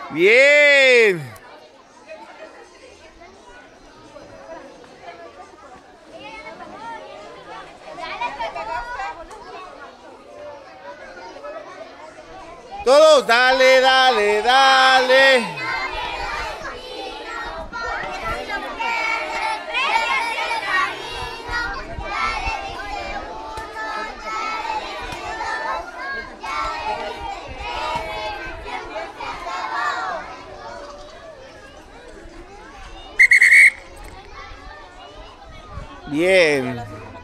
Bien. Todos, dale, dale, dale. Bien.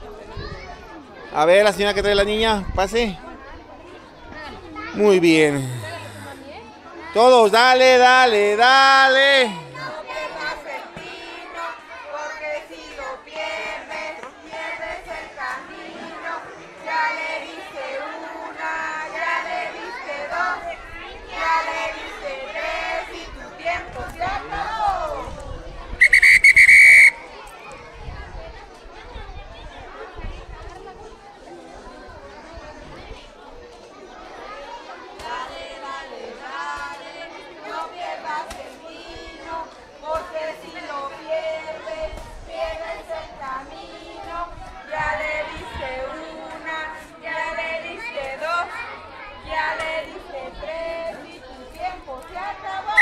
A ver, la señora que trae la niña, pase. Muy bien. Todos, dale, dale, dale. No pierdas el vino, porque si lo pierdes, pierdes el camino. Ya le diste una, ya le diste dos, ya le diste tres y tu tiempo se acabó. Dale, dale, dale, no pierdas el vino, porque si lo pierdes, pierdes el camino. Ya le diste una, ya le diste dos, ya le diste tres y tu tiempo se acabó.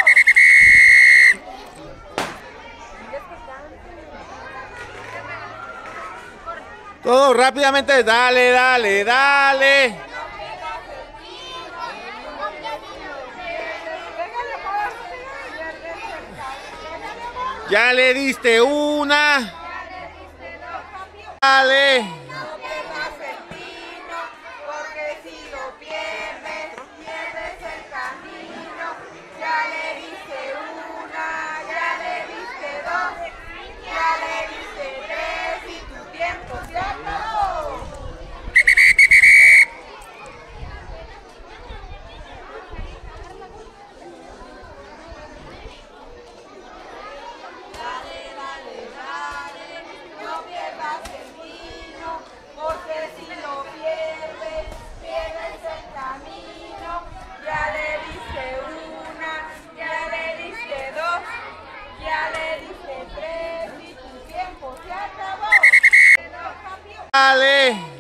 Todos rápidamente, dale, dale, dale. Ya le diste una. Dale. No pierdas el vino, porque si lo pierdes, pierdes el camino. Ya le diste una, ya le diste dos, ya le diste tres y tu tiempo se acabó. Dale, dale, dale, no pierdas el vino, porque si lo pierdes, pierdes el camino. Ya le diste una, ya le diste dos, ya le diste tres y tu tiempo se acabó. Dale.